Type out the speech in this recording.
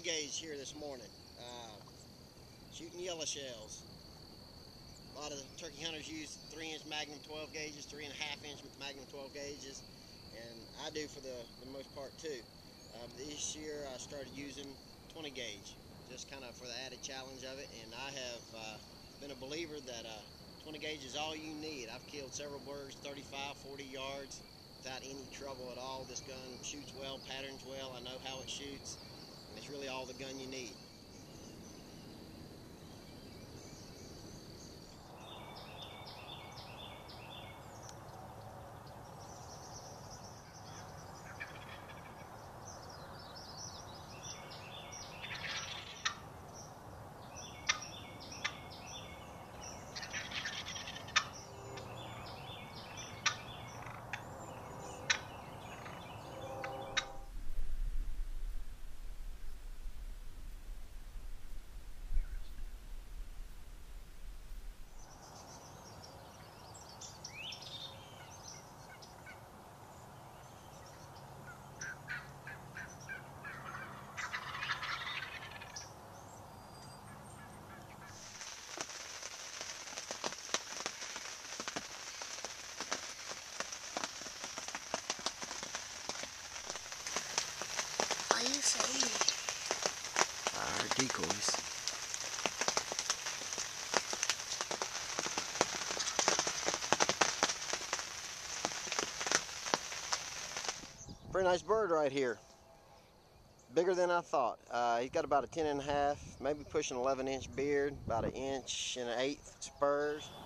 gauge here this morning, shooting yellow shells. A lot of turkey hunters use 3-inch Magnum 12 gauges, 3.5-inch Magnum 12 gauges, and I do for the most part too. This year I started using 20 gauge, just kind of for the added challenge of it, and I have been a believer that 20 gauge is all you need. I've killed several birds 35, 40 yards without any trouble at all. This gun shoots well, patterns well, I know how it shoots, and it's really all the gun you need. Are you saying? Decoys. Pretty nice bird right here. Bigger than I thought. He's got about a 10.5, maybe pushing 11-inch beard, about 1 1/8 inch spurs.